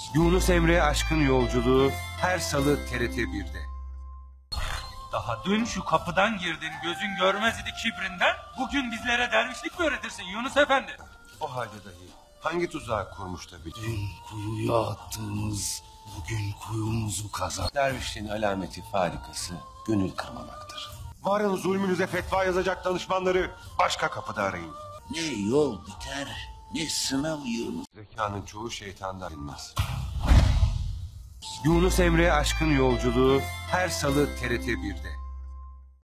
Yunus Emre Aşkın Yolculuğu her salı TRT 1'de. Daha dün şu kapıdan girdin, gözün görmez idi kibrinden. Bugün bizlere dervişlik mi öğretirsin Yunus Efendi? O halde dahi hangi tuzağı kurmuş da bilir? Dün kuyuya attığımız bugün kuyumuzu kazan. Dervişliğin alameti farikası gönül kırmamaktır. Varın zulmünüze fetva yazacak danışmanları başka kapıda arayın. Ne yol biter ne sınav Yunus. Zekanın çoğu şeytandan inmez. Yunus Emre Aşkın Yolculuğu her salı TRT 1'de.